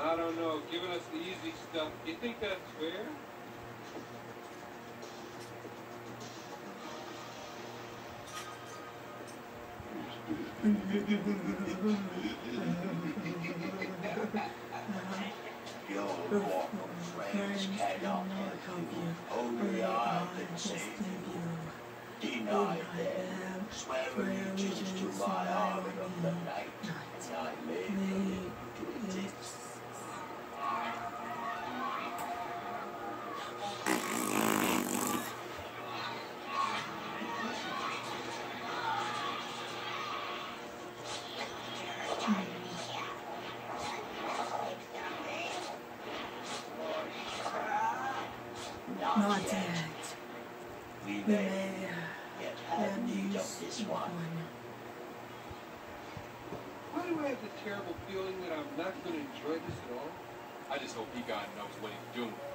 I don't know. Giving us the easy stuff. You think that's fair? Your normal friends cannot help you. Only I can save you. Deny them. Swear allegiance to my army of the night. And I may be to exist. Not yet. We may yet have need of this one. Why do I have the terrible feeling that I'm not going to enjoy this at all? I just hope he God knows what he's doing.